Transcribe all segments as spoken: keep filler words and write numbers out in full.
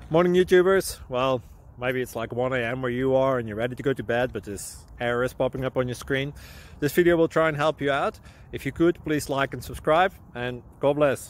Morning YouTubers. Well, maybe it's like one A M where you are and you're ready to go to bed, but this error is popping up on your screen. This video will try and help you out. If you could, please like and subscribe, and God bless.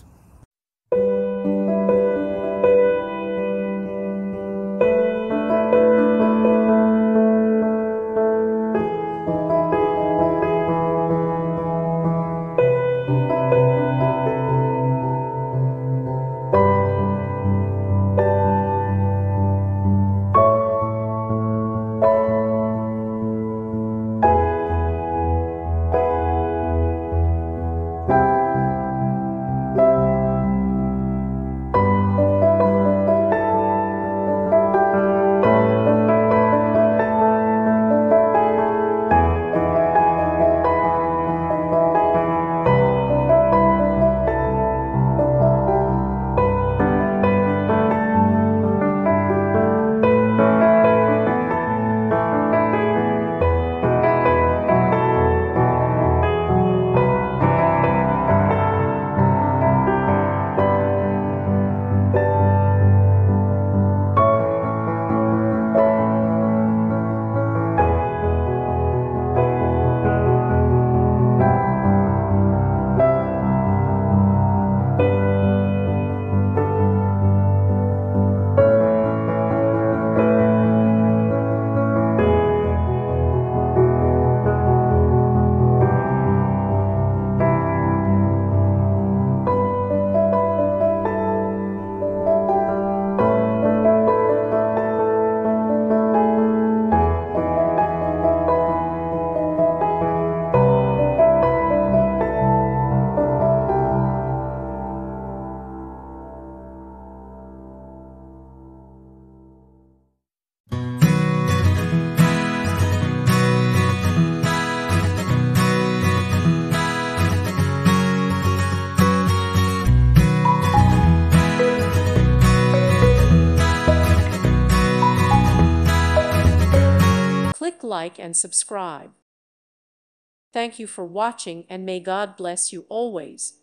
Click like and subscribe. Thank you for watching, and may God bless you always.